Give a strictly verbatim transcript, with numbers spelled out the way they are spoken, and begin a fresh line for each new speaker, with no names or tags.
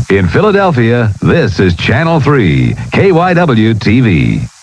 In Philadelphia, this is Channel three, K Y W T V.